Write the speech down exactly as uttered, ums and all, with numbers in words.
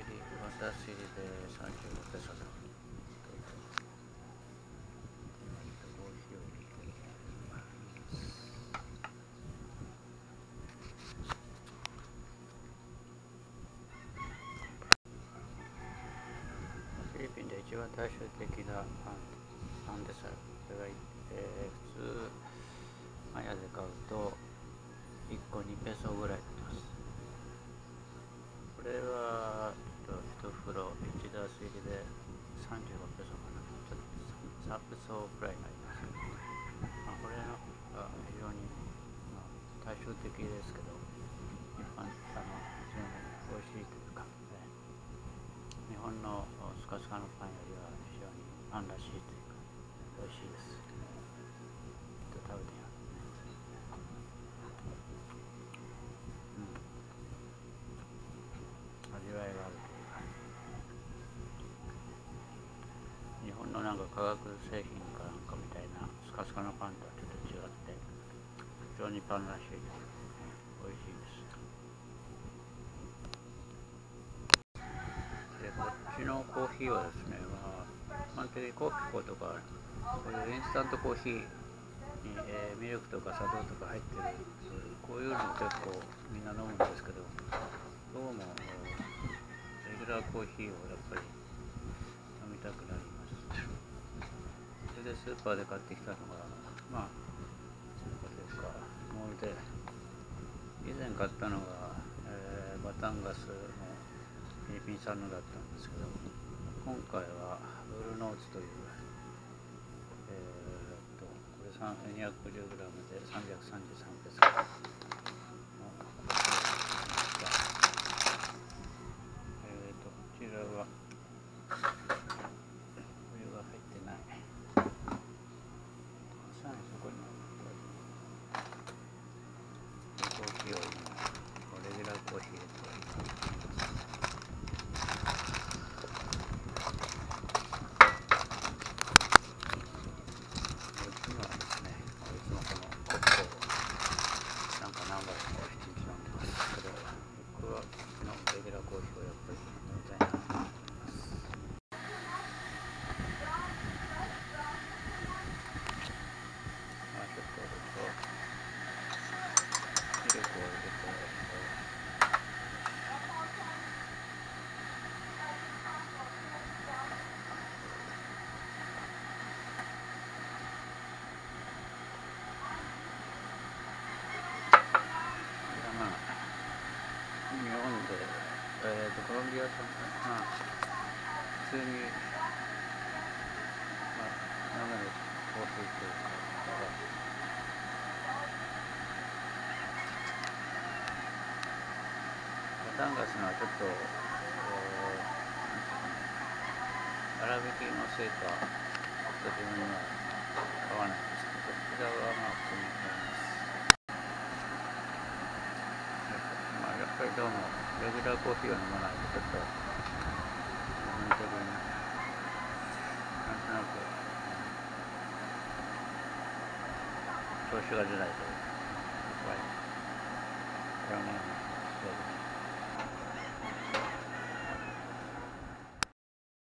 り、私でさんじゅうごペソだ。コーヒーを入れています。フィリピンで一番大衆的なパン、パンでさ、それが、えー、普通、マヤで買うといっこにペソぐらいです。これはちょっといち袋いちダース入りでさんじゅうごペソかな。ちょっとさんペソくらいになりますけど、まあ、これのが非常に、まあ、大衆的ですけど、一般あの非常に美味しいというか、ね、日本のスカスカのパンよりは非常にパンらしいというか美味しいです。ちょっと食べてみますね。うん、味わいがあるというか、日本のなんか化学製品かなんかみたいなスカスカのパンとはちょっと違って非常にパンらしい、美味しいです。でこっちのコーヒーはですね、まあ、一般的にコーピコとかこういうインスタントコーヒーに、えー、ミルクとか砂糖とか入ってる、こういうのを結構みんな飲むんですけど、どうもレギュラーコーヒーをやっぱり飲みたくなります。それでスーパーで買ってきたのが、まあスーパーというかモールで以前買ったのが、えー、バタンガスのフィリピン産のだったんですけど、今回はブルーノーツという、えー、っとこれ にひゃくごじゅうグラム でさんびゃくさんじゅうさんペソのコーヒーを買いました。えー、っとこちらはお湯が入ってない。さらにそこにコーヒーを今レギュラーコーヒーと今なんか何杯も一日飲んでますけど、僕はこのレギュラーコーヒーをやっぱり飲みたいなと思います。まあちょっとミルクを入れて、まあ日本で、えー、とコロンビア産、まあ普通に、まあ、飲めるコーヒーというか、バタンガスのはちょっと、えー、粗挽きのせいかちょっと自分には合わないんですけど、こちらはまあ普通に合います。まあ、やっぱりどうもレギュラーコーヒーを飲まないとちょっと自分的になんとなく調子が出ないというか、やっぱりこれはね、そうです。